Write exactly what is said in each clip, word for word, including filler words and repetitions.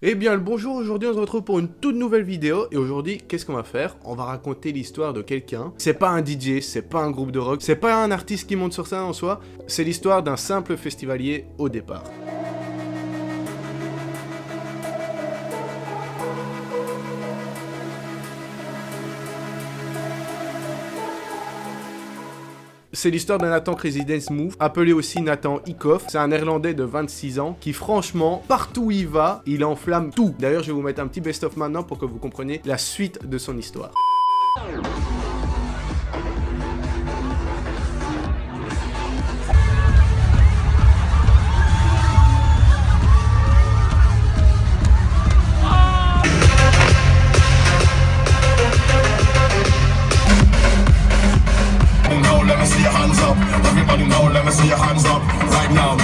Eh bien le bonjour, aujourd'hui on se retrouve pour une toute nouvelle vidéo et aujourd'hui qu'est-ce qu'on va faire? On va raconter l'histoire de quelqu'un. C'est pas un D J, c'est pas un groupe de rock, c'est pas un artiste qui monte sur scène en soi, c'est l'histoire d'un simple festivalier au départ. C'est l'histoire d'un Nathan Crazy Dance Move, appelé aussi Nathan Ikoff. C'est un néerlandais de vingt-six ans qui franchement, partout où il va, il enflamme tout. D'ailleurs, je vais vous mettre un petit best-of maintenant pour que vous compreniez la suite de son histoire. Everybody know, let me see your hands up right now.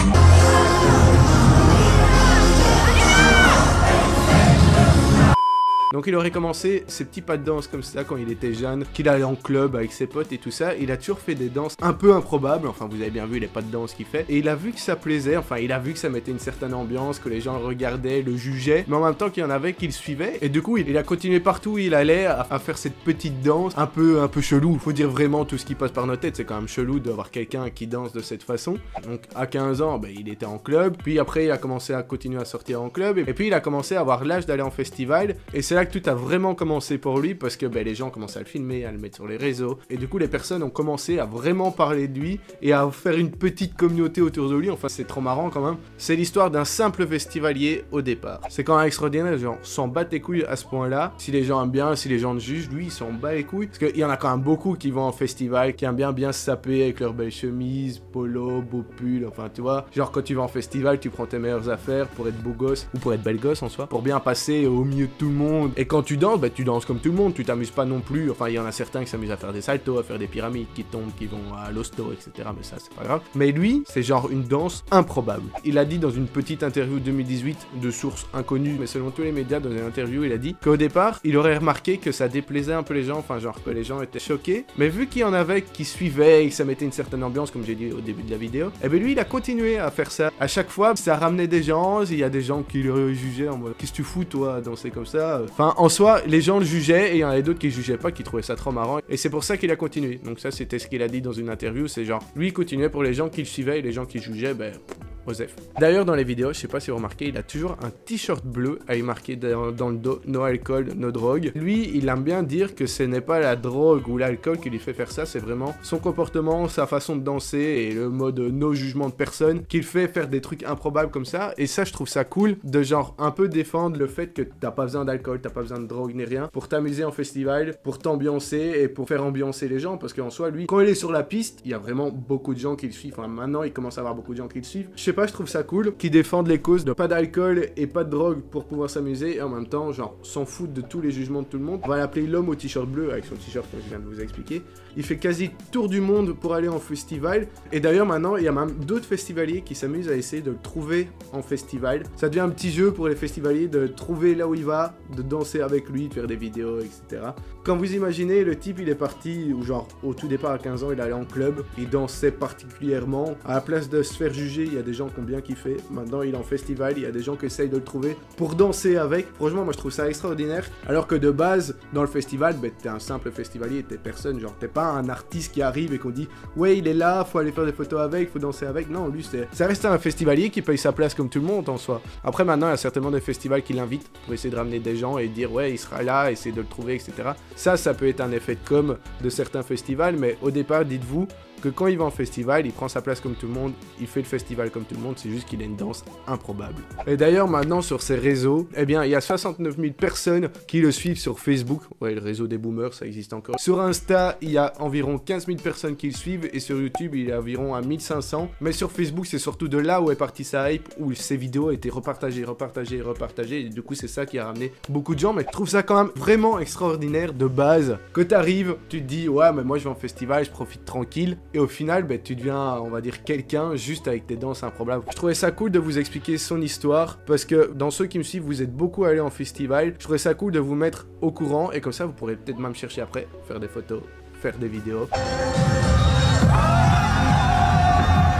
Donc il aurait commencé ses petits pas de danse comme ça quand il était jeune, qu'il allait en club avec ses potes et tout ça. Il a toujours fait des danses un peu improbables, enfin vous avez bien vu les pas de danse qu'il fait. Et il a vu que ça plaisait, enfin il a vu que ça mettait une certaine ambiance, que les gens le regardaient, le jugeaient, mais en même temps qu'il y en avait qui le suivaient. Et du coup il, il a continué partout où il allait à, à faire cette petite danse un peu, un peu chelou. Faut dire vraiment tout ce qui passe par nos têtes, c'est quand même chelou d'avoir quelqu'un qui danse de cette façon. Donc à quinze ans, ben, il était en club, puis après il a commencé à continuer à sortir en club, et, et puis il a commencé à avoir l'âge d'aller en festival, et c'est là que tout a vraiment commencé pour lui parce que ben, les gens commençaient à le filmer, à le mettre sur les réseaux et du coup les personnes ont commencé à vraiment parler de lui et à faire une petite communauté autour de lui. Enfin c'est trop marrant quand même. C'est l'histoire d'un simple festivalier au départ. C'est quand même extraordinaire, les gens s'en battent les couilles à ce point là. Si les gens aiment bien, si les gens le jugent, lui il s'en bat les couilles parce qu'il y en a quand même beaucoup qui vont en festival, qui aiment bien bien se saper avec leurs belles chemises, polo, beau pull, enfin tu vois, genre quand tu vas en festival tu prends tes meilleures affaires pour être beau gosse ou pour être belle gosse en soi, pour bien passer au milieu de tout le monde. Et quand tu danses, bah tu danses comme tout le monde, tu t'amuses pas non plus, enfin il y en a certains qui s'amusent à faire des saltos, à faire des pyramides, qui tombent, qui vont à l'hosto, et cetera. Mais ça c'est pas grave. Mais lui, c'est genre une danse improbable. Il a dit dans une petite interview deux mille dix-huit de sources inconnues, mais selon tous les médias, dans une interview, il a dit qu'au départ, il aurait remarqué que ça déplaisait un peu les gens, enfin genre que les gens étaient choqués, mais vu qu'il y en avait qui suivaient et que ça mettait une certaine ambiance, comme j'ai dit au début de la vidéo, et ben lui il a continué à faire ça. À chaque fois, ça ramenait des gens, il y a des gens qui le jugeaient en mode qu'est-ce que tu fous toi à danser comme ça. Enfin en soi, les gens le jugeaient et il y en avait d'autres qui jugeaient pas, qui trouvaient ça trop marrant. Et c'est pour ça qu'il a continué. Donc ça, c'était ce qu'il a dit dans une interview. C'est genre, lui, il continuait pour les gens qui le suivaient et les gens qui jugeaient, ben... Osef. D'ailleurs dans les vidéos, je sais pas si vous remarquez, il a toujours un t-shirt bleu avec marqué dans, dans le dos no alcool, no drogue. Lui, il aime bien dire que ce n'est pas la drogue ou l'alcool qui lui fait faire ça, c'est vraiment son comportement, sa façon de danser et le mode no jugement de personne qui le fait faire des trucs improbables comme ça. Et ça, je trouve ça cool de genre un peu défendre le fait que t'as pas besoin d'alcool, t'as pas besoin de drogue ni rien pour t'amuser en festival, pour t'ambiancer et pour faire ambiancer les gens. Parce qu'en soi, lui, quand il est sur la piste, il y a vraiment beaucoup de gens qui le suivent. Enfin, maintenant, il commence à avoir beaucoup de gens qui le suivent. Je sais pas, je trouve ça cool, qui défendent les causes de pas d'alcool et pas de drogue pour pouvoir s'amuser et en même temps, genre, s'en foutent de tous les jugements de tout le monde. On va l'appeler l'homme au t-shirt bleu avec son t-shirt que je viens de vous expliquer. Il fait quasi tour du monde pour aller en festival et d'ailleurs maintenant, il y a même d'autres festivaliers qui s'amusent à essayer de le trouver en festival. Ça devient un petit jeu pour les festivaliers de trouver là où il va, de danser avec lui, de faire des vidéos, et cetera. Quand vous imaginez, le type, il est parti, ou genre, au tout départ à quinze ans, il allait en club, il dansait particulièrement. À la place de se faire juger, il y a des gens qui ont bien kiffé. Maintenant, il est en festival, il y a des gens qui essayent de le trouver pour danser avec. Franchement, moi, je trouve ça extraordinaire. Alors que de base, dans le festival, ben, t'es un simple festivalier, t'es personne, genre, t'es pas un artiste qui arrive et qu'on dit, ouais, il est là, faut aller faire des photos avec, faut danser avec. Non, lui, c'est... ça reste un festivalier qui paye sa place comme tout le monde, en soi. Après, maintenant, il y a certainement des festivals qui l'invitent pour essayer de ramener des gens et dire, ouais, il sera là, essayer de le trouver, et cetera. Ça, ça peut être un effet de com de certains festivals, mais au départ, dites-vous que quand il va en festival, il prend sa place comme tout le monde, il fait le festival comme tout le monde, c'est juste qu'il a une danse improbable. Et d'ailleurs, maintenant, sur ses réseaux, eh bien, il y a soixante-neuf mille personnes qui le suivent sur Facebook. Ouais, le réseau des boomers, ça existe encore. Sur Insta, il y a environ quinze mille personnes qui le suivent, et sur YouTube, il y a environ à mille cinq cents. Mais sur Facebook, c'est surtout de là où est partie sa hype, où ses vidéos ont été repartagées, repartagées, repartagées, et du coup, c'est ça qui a ramené beaucoup de gens. Mais je trouve ça quand même vraiment extraordinaire de base. Que t'arrives, tu te dis, ouais, mais moi, je vais en festival, je profite tranquille. Et au final, bah, tu deviens, on va dire, quelqu'un juste avec des danses improbables. Je trouvais ça cool de vous expliquer son histoire parce que dans ceux qui me suivent, vous êtes beaucoup allés en festival. Je trouvais ça cool de vous mettre au courant et comme ça, vous pourrez peut-être même chercher après, faire des photos, faire des vidéos.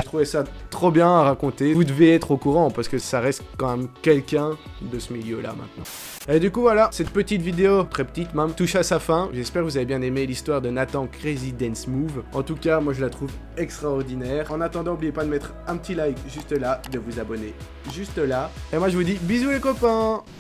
trouvais ça trop bien à raconter. Vous devez être au courant parce que ça reste quand même quelqu'un de ce milieu-là maintenant. Et du coup voilà, cette petite vidéo, très petite même, touche à sa fin. J'espère que vous avez bien aimé l'histoire de Nathan Crazy Dance Move. En tout cas, moi je la trouve extraordinaire. En attendant, n'oubliez pas de mettre un petit like juste là, de vous abonner juste là. Et moi je vous dis bisous les copains.